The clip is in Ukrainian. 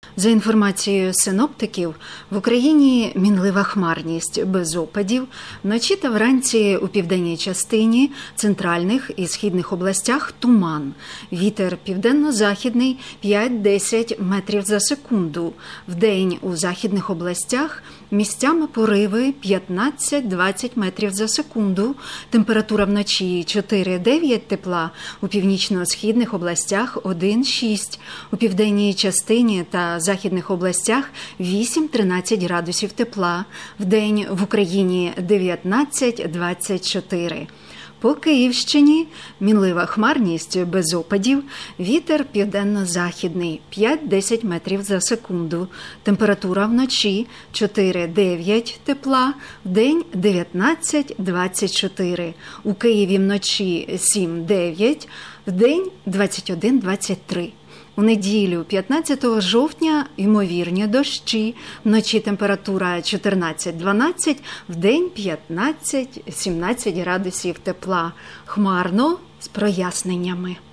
За інформацією синоптиків, в Україні мінлива хмарність без опадів, вночі та вранці у південній частині, центральних і східних областях туман. Вітер південно-західний 5-10 метрів за секунду. Вдень у західних областях місцями пориви 15-20 метрів за секунду. Температура вночі 4-9 тепла, у північно-східних областях 1-6, у південній частині та західних областях 8-13 градусів тепла, вдень в Україні 19-24. По Київщині мінлива хмарність без опадів, вітер південно-західний 5-10 метрів за секунду, температура вночі 4-9 тепла, вдень 19-24, у Києві вночі 7-9, вдень 21-23. У неділю, 15 жовтня, ймовірні дощі, вночі температура 14-12, вдень 15-17 градусів тепла. Хмарно з проясненнями.